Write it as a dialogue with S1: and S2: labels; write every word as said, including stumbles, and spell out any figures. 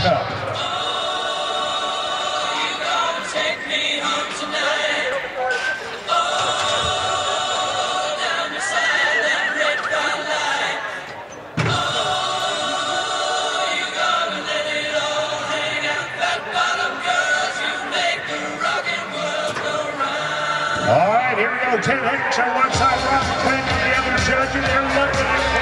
S1: Cup. All right, here we go. Ted Higgins on one side, Rob McClain on the other, judging. They're looking at